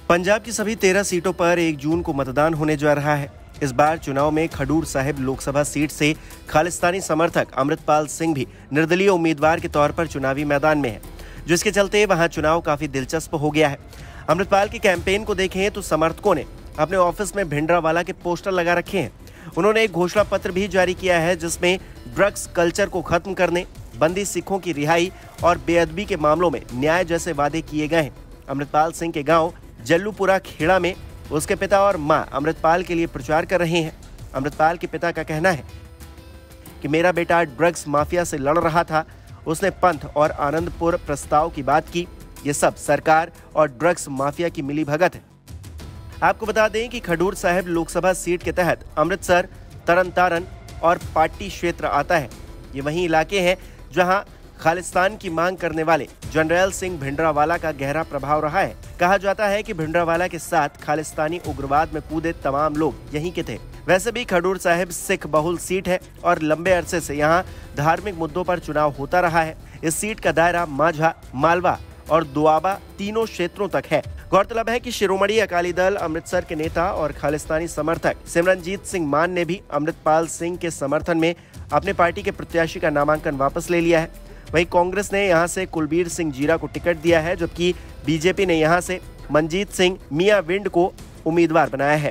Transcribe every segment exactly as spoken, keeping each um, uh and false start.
पंजाब की सभी तेरह सीटों पर एक जून को मतदान होने जा रहा है। इस बार चुनाव में खडूर साहिब लोकसभा सीट से खालिस्तानी समर्थक अमृतपाल सिंह भी निर्दलीय उम्मीदवार के तौर पर चुनावी मैदान में है, जिसके चलते वहां चुनाव काफी दिलचस्प हो गया है। अमृतपाल की कैंपेन को देखें तो समर्थकों ने अपने ऑफिस में भिंडरावाला के पोस्टर लगा रखे हैं। उन्होंने एक घोषणा पत्र भी जारी किया है, जिसमें ड्रग्स कल्चर को खत्म करने, बंदी सिखों की रिहाई और बेअदबी के मामलों में न्याय जैसे वादे किए गए हैं। अमृतपाल सिंह के गांव जल्लूपुरा खेड़ा में उसके पिता और मां अमृतपाल के लिए प्रचार कर रहे हैं। अमृतपाल के पिता का कहना है कि मेरा बेटा ड्रग्स माफिया से लड़ रहा था, उसने पंथ और आनंदपुर प्रस्ताव की बात की। ये सब सरकार और ड्रग्स माफिया की मिलीभगत है। आपको बता दें कि खडूर साहिब लोकसभा सीट के तहत अमृतसर, तरन तारन और पाट्टी क्षेत्र आता है। ये वही इलाके हैं जहां खालिस्तान की मांग करने वाले जनरल सिंह भिंडरावाला का गहरा प्रभाव रहा है। कहा जाता है कि भिंडरावाला के साथ खालिस्तानी उग्रवाद में कूदे तमाम लोग यहीं के थे। वैसे भी खडूर साहिब सिख बहुल सीट है और लंबे अरसे से यहाँ धार्मिक मुद्दों पर चुनाव होता रहा है। इस सीट का दायरा माझा, मालवा और दुआबा तीनों क्षेत्रों तक है। गौरतलब है कि शिरोमणि अकाली दल अमृतसर के नेता और खालिस्तानी समर्थक सिमरनजीत सिंह मान ने भी अमृतपाल सिंह के समर्थन में अपने पार्टी के प्रत्याशी का नामांकन वापस ले लिया है। वहीं कांग्रेस ने यहां से कुलबीर सिंह जीरा को टिकट दिया है, जबकि बीजेपी ने यहां से मनजीत सिंह मियां विंड को उम्मीदवार बनाया है।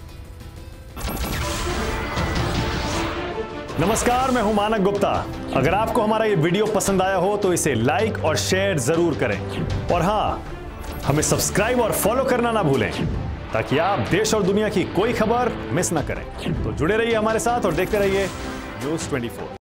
नमस्कार, मैं हूं मानक गुप्ता। अगर आपको हमारा ये वीडियो पसंद आया हो तो इसे लाइक और शेयर जरूर करें, और हाँ, हमें सब्सक्राइब और फॉलो करना ना भूलें, ताकि आप देश और दुनिया की कोई खबर मिस ना करें। तो जुड़े रहिए हमारे साथ और देखते रहिए न्यूज़ चौबीस।